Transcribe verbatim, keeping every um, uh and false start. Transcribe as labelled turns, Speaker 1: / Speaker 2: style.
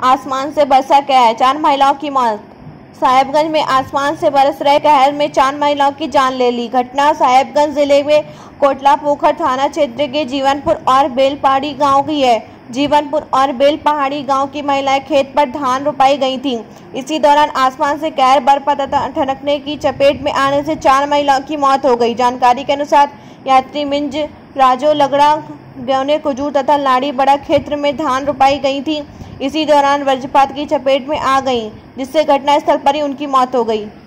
Speaker 1: आसमान से बरसा कहर, चार महिलाओं की मौत। साहेबगंज में आसमान से बरस रहे कहर में चार महिलाओं की जान ले ली। घटना साहेबगंज जिले में कोटला पोखर थाना क्षेत्र के जीवनपुर और बेलपहाड़ी गांव की है। जीवनपुर और बेलपहाड़ी गांव की महिलाएं खेत पर धान रोपाई गई थीं। इसी दौरान आसमान से कहर बरपा तथा ठनकने की चपेट में आने से चार महिलाओं की मौत हो गई। जानकारी के अनुसार यात्री मिंज राजो लगड़ा गौने कुजूर तथा लाड़ी बड़ा क्षेत्र में धान रोपाई गई थी। इसी दौरान वज्रपात की चपेट में आ गईं, जिससे घटनास्थल पर ही उनकी मौत हो गई।